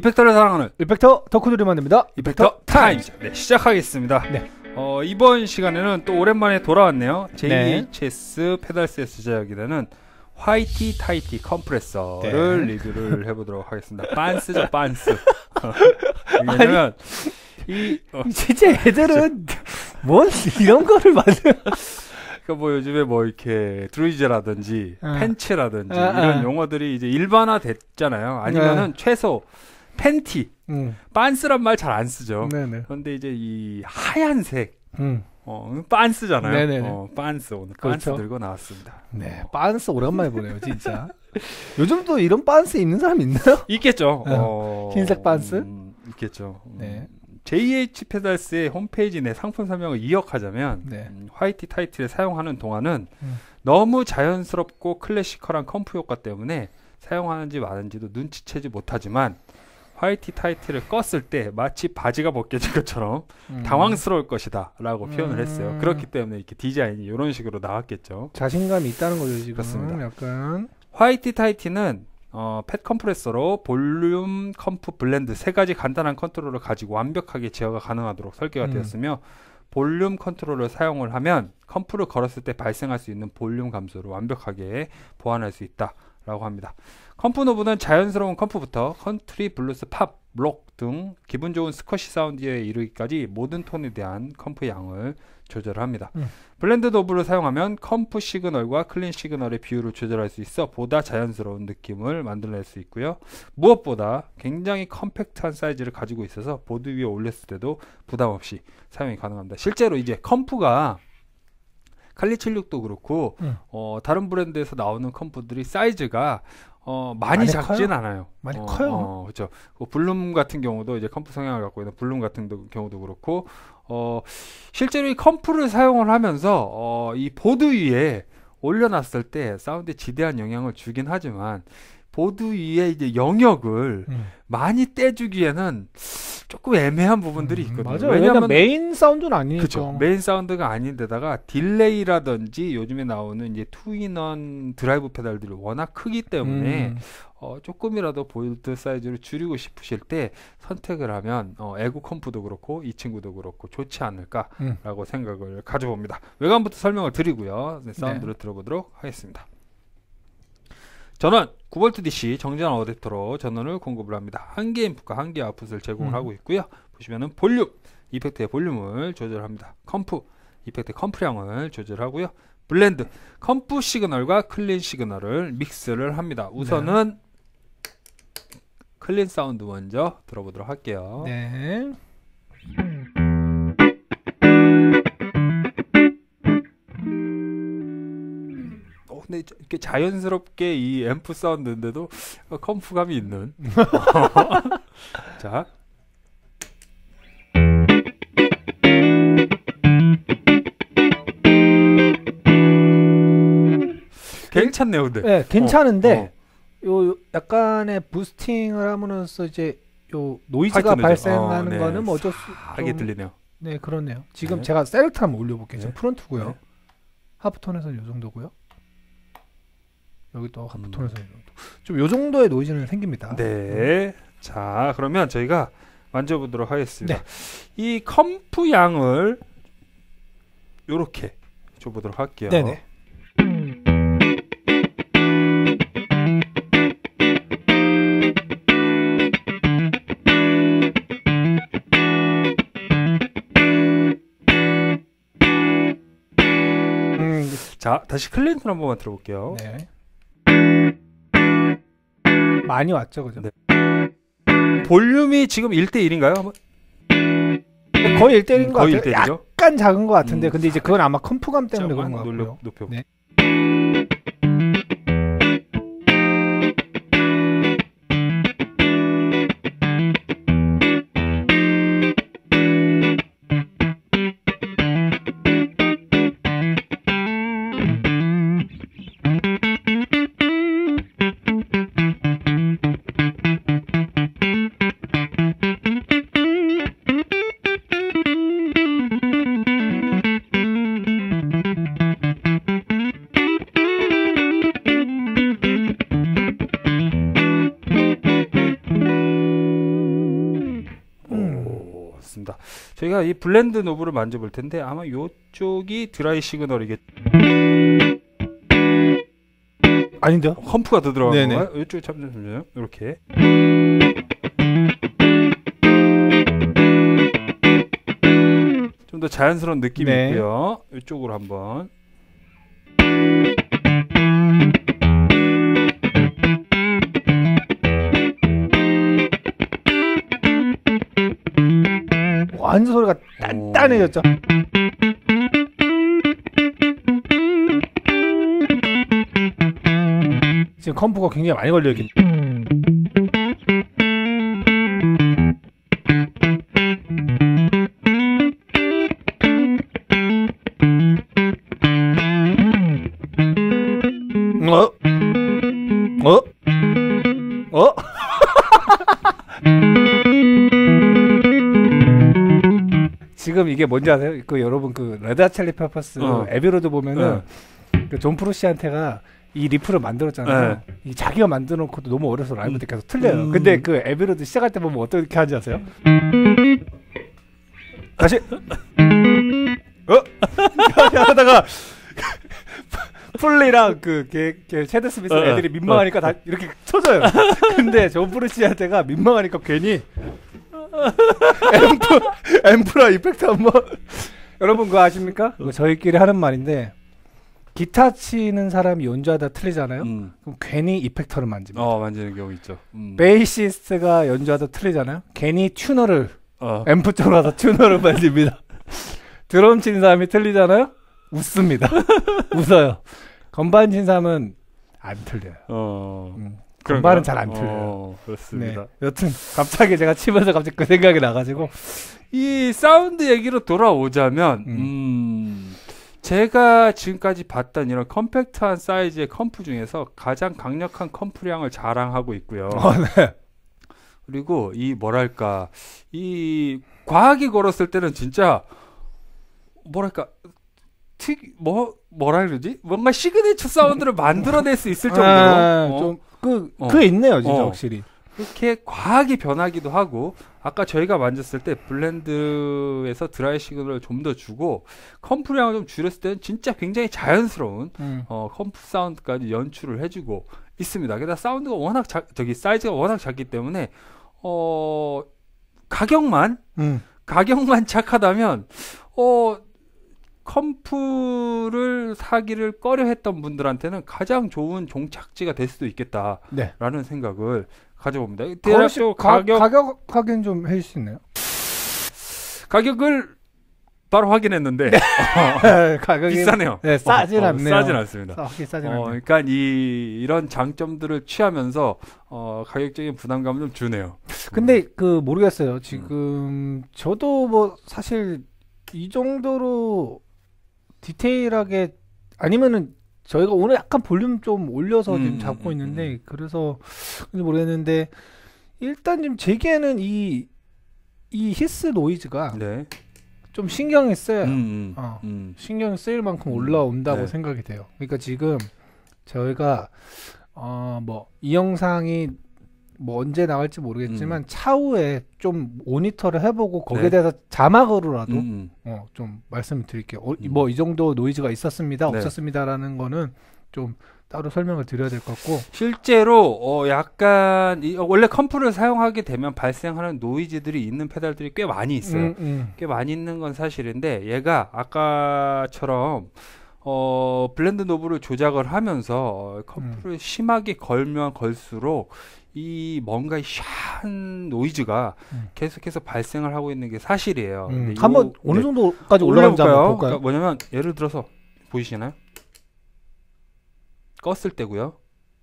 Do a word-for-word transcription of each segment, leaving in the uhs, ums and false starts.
이펙터를 사랑하는 이펙터 덕후들이 만듭니다. 이펙터 타임즈. 네, 시작하겠습니다. 네. 어, 이번 시간에는 또 오랜만에 돌아왔네요. 제이에이치에스 페달셋에서 제작이 되는 화이티 타이티 컴프레서를 네. 리뷰를 해보도록 하겠습니다. 빤스죠, 빤스. 왜냐면 이 어, 진짜 애들은 뭔 이런 거를 만들? 그러니까 뭐 요즘에 뭐 이렇게 드루이즈라든지 아. 팬츠라든지 아, 이런 아. 용어들이 이제 일반화 됐잖아요. 아니면은 최소 팬티, 음. 빤스란 말 잘 안 쓰죠. 네네. 그런데 이제 이 하얀색 음. 어, 빤스잖아요. 네네네. 어, 빤스 오늘 그렇죠. 빤스 들고 나왔습니다. 네, 빤스 오랜만에 보네요, 진짜. 요즘도 이런 빤스 입는 사람 있나요? 있겠죠. 어, 어, 흰색 빤스? 음, 있겠죠. 음, 네. 제이에이치 페달스의 홈페이지 내 상품 설명을 이역하자면 네. 음, 화이티 타이틀을 사용하는 동안은 음. 너무 자연스럽고 클래시컬한 컴프 효과 때문에 사용하는지 마는지도 눈치채지 못하지만 화이티 타이틀을 껐을 때 마치 바지가 벗겨진 것처럼 음. 당황스러울 것이다 라고 음. 표현을 했어요. 그렇기 때문에 이렇게 디자인이 이런 식으로 나왔겠죠. 자신감이 있다는 거죠, 지금. 그렇습니다. 약간. 화이티 타이티는 어, 팻 컴프레서로 볼륨, 컴프, 블렌드 세 가지 간단한 컨트롤을 가지고 완벽하게 제어가 가능하도록 설계가 음. 되었으며 볼륨 컨트롤을 사용을 하면 컴프를 걸었을 때 발생할 수 있는 볼륨 감소를 완벽하게 보완할 수 있다라고 합니다. 컴프 노브는 자연스러운 컴프부터 컨트리, 블루스, 팝, 록 등 기분 좋은 스쿼시 사운드에 이르기까지 모든 톤에 대한 컴프 양을 조절합니다. 음. 블렌드 노브를 사용하면 컴프 시그널과 클린 시그널의 비율을 조절할 수 있어 보다 자연스러운 느낌을 만들어낼 수 있고요. 무엇보다 굉장히 컴팩트한 사이즈를 가지고 있어서 보드 위에 올렸을 때도 부담 없이 사용이 가능합니다. 실제로 이제 컴프가 칼리 칠십육도 그렇고 음. 어, 다른 브랜드에서 나오는 컴프들이 사이즈가 어, 많이, 많이 작진 커요? 않아요. 많이 어, 커요. 어, 그렇죠. 그 블룸 같은 경우도 이제 컴프 성향을 갖고 있는 블룸 같은 도- 경우도 그렇고 어, 실제로 이 컴프를 사용을 하면서 어, 이 보드 위에 올려놨을 때 사운드에 지대한 영향을 주긴 하지만 보드 위에 이제 영역을 음. 많이 떼주기에는 조금 애매한 부분들이 음, 있거든요. 맞아요. 왜냐면 왜냐하면 메인 사운드는 아니니까. 그렇죠. 메인 사운드가 아닌데다가 딜레이라든지 요즘에 나오는 이제 투인원 드라이브 페달들이 워낙 크기 때문에 음. 어, 조금이라도 볼트 사이즈를 줄이고 싶으실 때 선택을 하면 어, 에고 컴프도 그렇고 이 친구도 그렇고 좋지 않을까라고 음. 생각을 가져봅니다. 외관부터 설명을 드리고요. 네, 사운드를 들어보도록 하겠습니다. 전원 구 볼트 디씨 정지한 어댑터로 전원을 공급을 합니다. 한 개 인풋과 한 개 아웃풋을 제공을 음. 하고 있고요. 보시면은 볼륨, 이펙트의 볼륨을 조절합니다. 컴프, 이펙트 컴프량을 조절하고요. 블렌드, 컴프 시그널과 클린 시그널을 믹스를 합니다. 우선은 클린 사운드 먼저 들어보도록 할게요. 네. 어, 근데 이렇게 자연스럽게 이 앰프 사운드인데도 어, 컴프감이 있는. 자. 괜찮네요, 근데. 네, 괜찮은데 어, 어. 요 약간의 부스팅을 함으로써 이제 요 노이즈가 화이트 노이즈. 발생하는 어, 네. 거는 뭐 어쩔 수 하게 좀- 들리네요. 네, 그렇네요. 지금 네. 제가 셀렉트 한번 올려볼게요. 네. 지금 프론트고요. 네. 하프톤에서는 요 정도고요. 여기 또 하프톤에서는 음. 요 정도. 좀 요 정도의 노이즈는 생깁니다. 네. 자, 그러면 저희가 만져보도록 하겠습니다. 네. 이 컴프 양을 요렇게 줘보도록 할게요. 네네. 음, 자, 다시 클린톤 한 번만 들어볼게요. 네. 많이 왔죠, 그죠? 네. 볼륨이 지금 일 대 일인가요? 한번? 거의 일 대 일인 것 거의 같아요. 일 대 일이죠? 약간 작은 것 같은데, 음. 근데 이제 그건 아마 컴프감 때문에 그런 조금만 것 놀려- 같고요. 높여. 네. 좋습니다. 저희가 이 블렌드 노브를 만져볼 텐데 아마 이쪽이 드라이 시그널이겠. 아닌데요? 컴프가 더 들어간 네네. 건가요? 이쪽에 잠시만요. 이렇게. 좀 더 자연스러운 느낌이 네. 있고요. 이쪽으로 한번. 완전 소리가 단단해졌죠. 지금 컴프가 굉장히 많이 걸려있기 때문에 어? 어? 어? 지금 이게 뭔지 아세요? 그 여러분 그 레드 핫 칠리 페퍼스 어. 에비로드 보면은 네. 그 존 프루시한테가 이 리프를 만들었잖아요. 네. 이 자기가 만들어 놓고도 너무 어려서 라이브 때 계속 틀려요. 음. 근데 그 에비로드 시작할 때 보면 어떻게 하는지 아세요? 다시 어? 하다가 풀리랑 그 걔, 걔 체드 스미스 어, 애들이 민망하니까 어. 다 이렇게 쳐져요. 근데 존 프루시한테가 민망하니까 괜히 앰프 앰프라 이펙트 한번 여러분 그거 아십니까? 그거 저희끼리 하는 말인데 기타 치는 사람이 연주하다 틀리잖아요. 음. 그럼 괜히 이펙터를 만집니다. 어, 만지는 경우 있죠. 음. 베이시스트가 연주하다 틀리잖아요. 괜히 튜너를 어. 앰프 쪽으로 가서 튜너를 만집니다. 드럼 치는 사람이 틀리잖아요. 웃습니다. 웃어요. 건반 치는 사람은 안 틀려요. 어. 음. 그런가요? 건반은 잘 안 틀려요. 어, 그렇습니다. 네. 여튼 갑자기 제가 치면서 갑자기 그 생각이 나가지고 이 사운드 얘기로 돌아오자면, 음. 음, 제가 지금까지 봤던 이런 컴팩트한 사이즈의 컴프 중에서 가장 강력한 컴프량을 자랑하고 있고요. 어, 네. 그리고 이 뭐랄까, 이 과하게 걸었을 때는 진짜 뭐랄까, 특, 뭐, 뭐라 그러지? 뭔가 시그니처 사운드를 만들어낼 수 있을 정도로. 아, 어, 좀 그, 어. 그 있네요, 진짜 어. 확실히. 그렇게 과하게 변하기도 하고 아까 저희가 만졌을 때 블렌드에서 드라이 시그널을 좀 더 주고 컴프량을 좀 줄였을 때는 진짜 굉장히 자연스러운 음. 어, 컴프 사운드까지 연출을 해주고 있습니다. 게다가 사운드가 워낙 작, 저기 사이즈가 워낙 작기 때문에 어, 가격만 음. 가격만 착하다면 어, 컴프를 사기를 꺼려했던 분들한테는 가장 좋은 종착지가 될 수도 있겠다라는 네. 생각을 가져봅니다. 거시, 대략적으로 가, 가격 가격 확인 좀 해줄 수 있나요? 가격을 바로 확인했는데 가격이 비싸네요. 네, 싸진 어, 어, 않네요. 싸진 않습니다. 싸, 확실히 싸진 어, 않네요. 그러니까 이 이런 장점들을 취하면서 어, 가격적인 부담감을 좀 주네요. 근데 그 모르겠어요. 지금 저도 뭐 사실 이 정도로 디테일하게 아니면은 저희가 오늘 약간 볼륨 좀 올려서 음, 지금 잡고 음, 있는데 음. 그래서 근데 모르겠는데 일단 지금 제게는 이 이 히스 노이즈가 네. 좀 신경이 쓰여요. 음, 음, 어. 음. 신경이 쓰일 만큼 올라온다고 네. 생각이 돼요. 그러니까 지금 저희가 어 뭐 이 영상이 뭐 언제 나갈지 모르겠지만 음. 차후에 좀 모니터를 해보고 거기에 네. 대해서 자막으로라도 음, 음. 어, 좀 말씀을 드릴게요. 어, 음. 뭐 이 정도 노이즈가 있었습니다, 네. 없었습니다라는 거는 좀 따로 설명을 드려야 될 것 같고. 실제로 어 약간 이, 어, 원래 컴프를 사용하게 되면 발생하는 노이즈들이 있는 페달들이 꽤 많이 있어요. 음, 음. 꽤 많이 있는 건 사실인데 얘가 아까처럼 어 블렌드 노브를 조작을 하면서 어, 컴프를 음. 심하게 걸면 걸수록 이 뭔가 샤한 노이즈가 음. 계속해서 발생을 하고 있는 게 사실이에요. 음. 근데 요- 한번 어느 네. 정도까지 올라가는지 한번 볼까요? 그러니까 뭐냐면 예를 들어서 보이시나요? 껐을 때고요.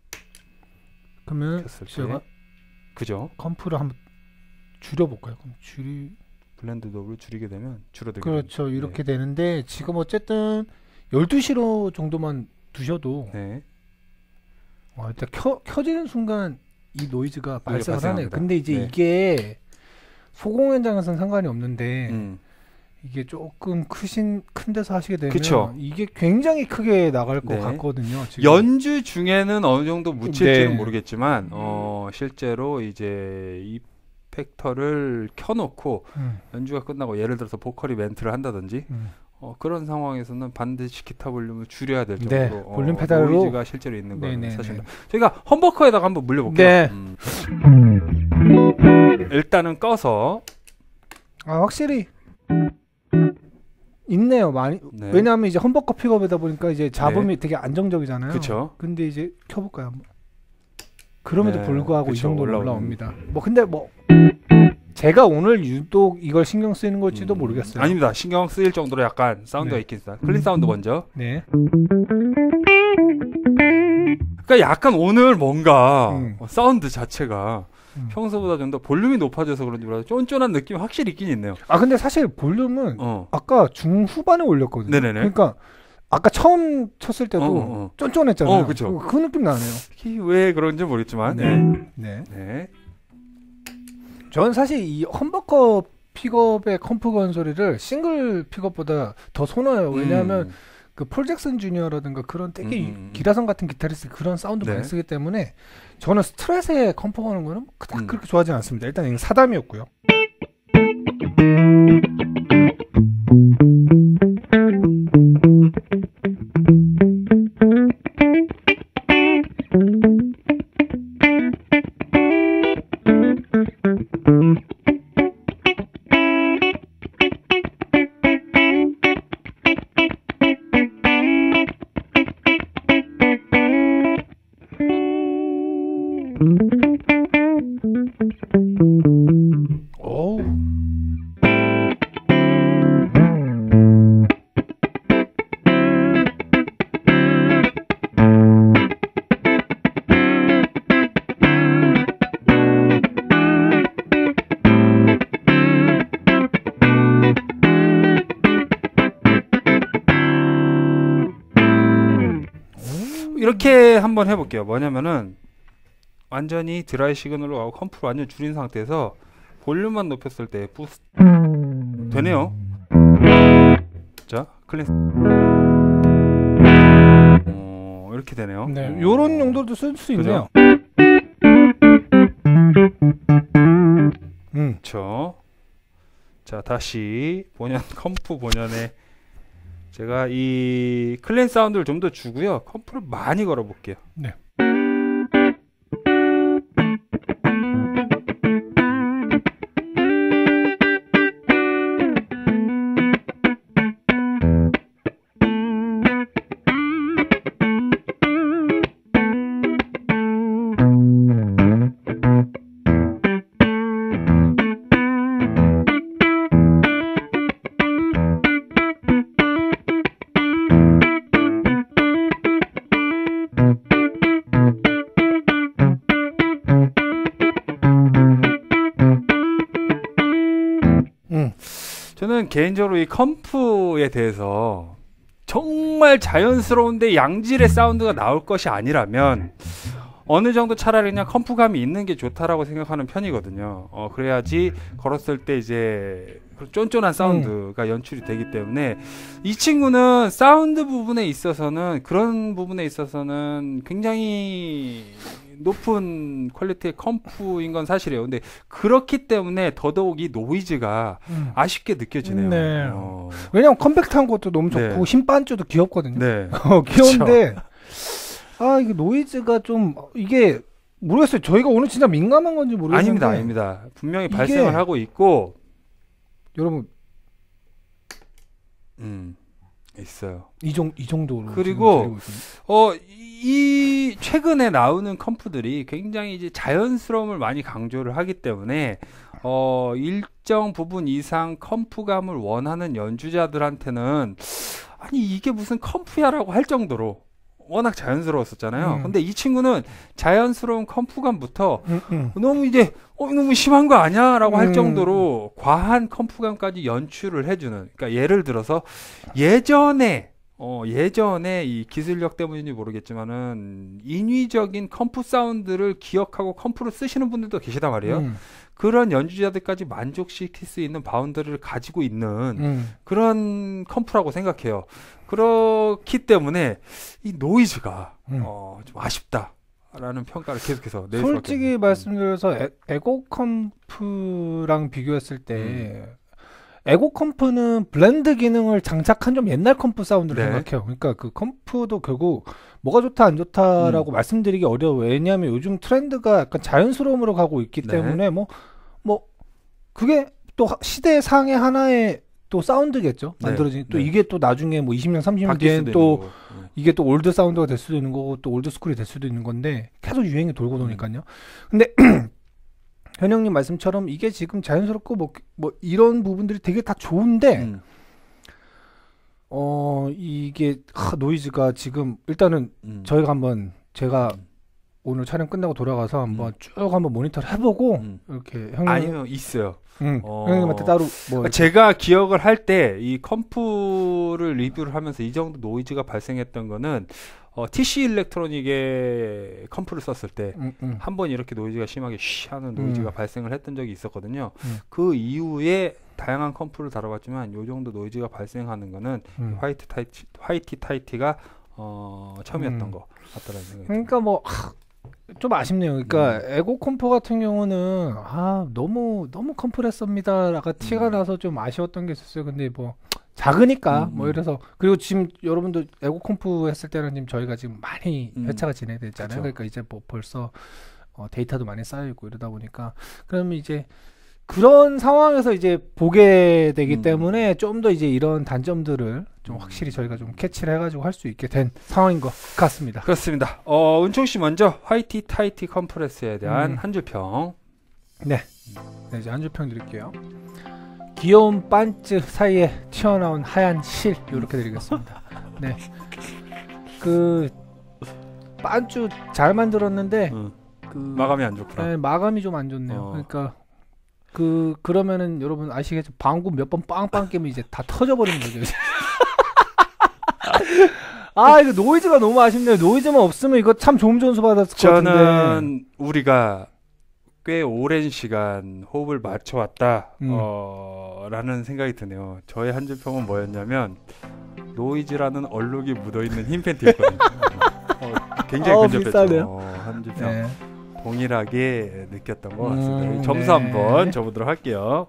그러면 켰을 때. 제가 그죠? 컴프를 한번 줄여볼까요? 그럼 줄이 블렌드 노브를 줄이게 되면 줄어들게 그렇죠. 됩니다. 이렇게 되는데 지금 어쨌든 열두 시로 정도만 두셔도 네. 와, 일단 켜, 켜지는 순간 이 노이즈가 발생을 하네요. 발생합니다. 근데 이제 네. 이게 소공 현장에서는 상관이 없는데 음. 이게 조금 크신 큰 데서 하시게 되면 그쵸. 이게 굉장히 크게 나갈 것 네. 같거든요. 지금. 연주 중에는 어느 정도 묻힐지는 네. 모르겠지만 어 실제로 이제 이 팩터를 켜놓고 음. 연주가 끝나고 예를 들어서 보컬이 멘트를 한다든지 음. 어, 그런 상황에서는 반드시 기타 볼륨을 줄여야 될 네, 정도로 볼륨 어, 페달로 노이즈가 실제로 있는 거는 네네네. 사실입니다. 저희가 험버커에다가 한번 물려볼게요. 네. 음. 일단은 꺼서 아 확실히 있네요 많이. 네. 왜냐하면 이제 험버커 픽업이다 보니까 이제 잡음이 되게 안정적이잖아요. 그쵸. 근데 이제 켜볼까요 한번. 그럼에도 네, 불구하고 그쵸, 이 정도로 올라오는. 올라옵니다. 뭐 근데 뭐 제가 오늘 유독 이걸 신경 쓰이는 걸지도 음, 모르겠어요. 아닙니다. 신경 쓰일 정도로 약간 사운드가 네. 있긴 있어요. 클린 사운드 먼저. 네. 그러니까 약간 오늘 뭔가 음. 어, 사운드 자체가 음. 평소보다 좀 더 볼륨이 높아져서 그런지 몰라도 쫀쫀한 느낌이 확실히 있긴 있네요. 아 근데 사실 볼륨은 어. 아까 중후반에 올렸거든요. 네네네. 그러니까 아까 처음 쳤을 때도 어, 어. 쫀쫀했잖아요. 어, 그쵸. 그 느낌 나네요. 특히 왜 그런지 모르겠지만. 네. 네. 네. 네. 저는 사실 이 험버커 픽업의 컴프 건소리를 싱글 픽업보다 더 선호해요. 왜냐하면 음. 그 폴 잭슨 주니어라든가 그런 되게 음. 기라성 같은 기타리스트 그런 사운드 네. 많이 쓰기 때문에 저는 스트레스에 컴프 거는 거는 그닥 음. 그렇게 좋아하지 않습니다. 일단 이거 사담이었고요. 오우. 이렇게 한번 해볼게요. 뭐냐면은 완전히 드라이 시그널로 가고 컴프를 완전 줄인 상태에서 볼륨만 높였을 때 부스트 되네요. 자, 클린. 어, 이렇게 되네요. 네, 어. 요런 용도도 쓸 수 있네요. 음. 그렇죠. 자, 다시 본연 컴프 본연에 제가 이 클린 사운드를 좀 더 주고요. 컴프를 많이 걸어 볼게요. 네. 음. 저는 개인적으로 이 컴프에 대해서 정말 자연스러운데 양질의 사운드가 나올 것이 아니라면 어느 정도 차라리 그냥 컴프감이 있는 게 좋다라고 생각하는 편이거든요. 어, 그래야지 걸었을 때 이제 쫀쫀한 사운드가 연출이 되기 때문에 이 친구는 사운드 부분에 있어서는 그런 부분에 있어서는 굉장히 높은 퀄리티의 컴프인 건 사실이에요. 근데 그렇기 때문에 더더욱 이 노이즈가 음. 아쉽게 느껴지네요. 네. 어. 왜냐면 컴팩트한 것도 너무 좋고 네. 힘 반주도 귀엽거든요. 네. 어, 귀여운데 아 이게 노이즈가 좀 이게 모르겠어요. 저희가 오늘 진짜 민감한 건지 모르겠는데 아닙니다, 아닙니다. 분명히 이게- 발생을 하고 있고, 여러분 음, 있어요. 이, 정, 이 정도로 그리고 지금 드리고 있습니다. 어, 이 최근에 나오는 컴프들이 굉장히 이제 자연스러움을 많이 강조를 하기 때문에 어, 일정 부분 이상 컴프감을 원하는 연주자들한테는 아니 이게 무슨 컴프야라고 할 정도로 워낙 자연스러웠었잖아요. 음. 근데 이 친구는 자연스러운 컴프감부터 음, 음. 너무 이제 어 너무 심한 거 아니야라고 할 음. 정도로 과한 컴프감까지 연출을 해주는. 그러니까 예를 들어서 예전에 어 예전에 이 기술력 때문인지 모르겠지만은 인위적인 컴프 사운드를 기억하고 컴프를 쓰시는 분들도 계시단 말이에요. 음, 그런 연주자들까지 만족시킬 수 있는 바운더리를 가지고 있는 음. 그런 컴프라고 생각해요. 그렇기 때문에 이 노이즈가 음. 어, 좀 아쉽다. 라는 평가를 계속해서 내릴 수밖에 솔직히 없는. 말씀드려서 에, 에고 컴프랑 비교했을 때 음. 에고 컴프는 블렌드 기능을 장착한 좀 옛날 컴프 사운드를 네. 생각해요. 그러니까 그 컴프도 결국 뭐가 좋다 안 좋다라고 음. 말씀드리기 어려워요. 왜냐하면 요즘 트렌드가 약간 자연스러움으로 가고 있기 네. 때문에 뭐 뭐 그게 또 하- 시대 상의 하나의 또 사운드겠죠. 네. 만들어진 또 네. 이게 또 나중에 뭐 이십 년 삼십 년 바뀔 뒤엔 수도 또 있는 거고. 네. 이게 또 올드 사운드가 될 수도 있는 거고 또 올드 스쿨이 될 수도 있는 건데 계속 유행이 돌고 음. 도니까요. 근데 현영님 말씀처럼 이게 지금 자연스럽고 뭐, 뭐 이런 부분들이 되게 다 좋은데 음. 어 이게 하, 노이즈가 지금 일단은 음. 저희가 한번 제가 음. 오늘 촬영 끝나고 돌아가서 한번 음. 쭉 한번 모니터를 해보고 음. 이렇게 형님 아니면 있어요. 응, 어. 형님한테 따로 뭐 그러니까 제가 기억을 할 때 이 컴프를 리뷰를 하면서 이 정도 노이즈가 발생했던 거는 어, 티씨 일렉트로닉의 컴프를 썼을 때 음, 음. 한 번 이렇게 노이즈가 심하게 쉬 하는 노이즈가 음. 발생을 했던 적이 있었거든요. 음. 그 이후에 다양한 컴프를 다뤄봤지만 이 정도 노이즈가 발생하는 거는 음. 화이트 타이티, 화이트 타이티가 어, 처음이었던 음. 것 같다라는 생각이 듭니다. 그러니까 뭐 좀 아쉽네요. 그러니까 음. 에고 컴프 같은 경우는 아 너무 너무 컴프레서입니다라가 티가 음. 나서 좀 아쉬웠던 게 있었어요. 근데 뭐 작으니까 음, 뭐 음. 이래서 그리고 지금 여러분들 에고 컴프 했을 때는 지금 저희가 지금 많이 음. 회차가 진행됐잖아요. 그쵸. 그러니까 이제 뭐 벌써 어, 데이터도 많이 쌓여 있고 이러다 보니까 그러면 이제 그런 상황에서 이제 보게 되기 음. 때문에 좀 더 이제 이런 단점들을 좀 음. 확실히 저희가 좀 캐치를 해가지고 할 수 있게 된 상황인 것 같습니다. 그렇습니다. 어, 은총 씨 먼저 화이트 타이티 컴프레스에 대한 음. 한 줄 평. 네, 이제 한 줄 평 드릴게요. 귀여운 반츠 사이에 튀어나온 하얀 실 이렇게 드리겠습니다. 네, 그 반츠 잘 만들었는데 응. 그 마감이 안 좋구나. 네, 마감이 좀 안 좋네요. 어. 그러니까 그 그러면은 여러분 아시겠죠? 방구 몇 번 빵빵 깨면 이제 다 터져버리는 거죠. 이제. 아 이거 노이즈가 너무 아쉽네요. 노이즈만 없으면 이거 참 좋은 점수 받았을 것 같은데. 저는 우리가 꽤 오랜 시간 호흡을 맞춰왔다 음. 어, 라는 생각이 드네요. 저의 한 줄 평은 뭐였냐면 노이즈라는 얼룩이 묻어있는 흰 팬티였거든요. 어, 굉장히 어, 근접했죠. 비싸네요. 어, 한 줄 평. 네. 동일하게 느꼈던 것 같습니다. 음, 점수 네. 한번 줘보도록 할게요.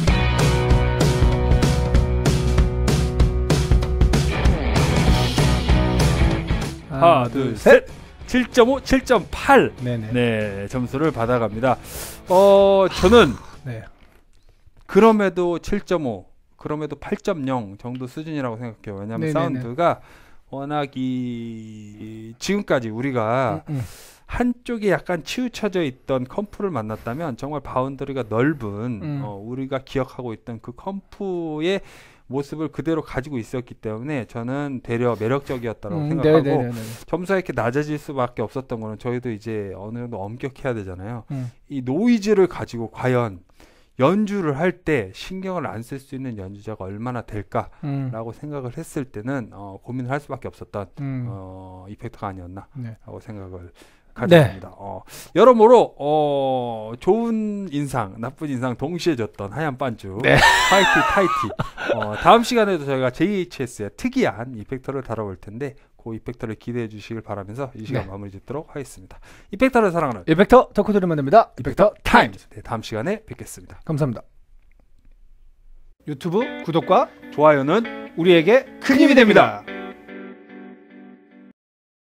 하나, 둘, 셋. 칠 점 오, 칠 점 팔. 네네. 네. 네, 점수를 받아갑니다. 어, 저는 네. 그럼에도 칠 점 오, 그럼에도 팔 점 영 정도 수준이라고 생각해요. 왜냐하면 네네네. 사운드가 워낙 이 지금까지 우리가 음, 음. 한쪽에 약간 치우쳐져 있던 컴프를 만났다면 정말 바운더리가 넓은 음. 어, 우리가 기억하고 있던 그 컴프의 모습을 그대로 가지고 있었기 때문에 저는 되려 매력적이었다고 음, 생각하고 네네네네. 점수가 이렇게 낮아질 수밖에 없었던 거는 저희도 이제 어느 정도 엄격해야 되잖아요. 음. 이 노이즈를 가지고 과연 연주를 할 때 신경을 안 쓸 수 있는 연주자가 얼마나 될까라고 음. 생각을 했을 때는 어, 고민을 할 수밖에 없었던 음. 어, 이펙터가 아니었나라고 네. 생각을 가져봅니다. 어, 여러모로 어, 좋은 인상, 나쁜 인상 동시에 줬던 하얀 반주, 네. 화이트 타이티. 어, 다음 시간에도 저희가 제이에이치에스의 특이한 이펙터를 다뤄볼 텐데 그 이펙터를 기대해 주시길 바라면서 이 시간 네. 마무리 짓도록 하겠습니다. 이펙터를 사랑하는 이펙터 덕후들을 만듭니다. 이펙터 타임즈. 네, 다음 시간에 뵙겠습니다. 감사합니다. 유튜브 구독과 좋아요는 우리에게 큰 힘이 됩니다.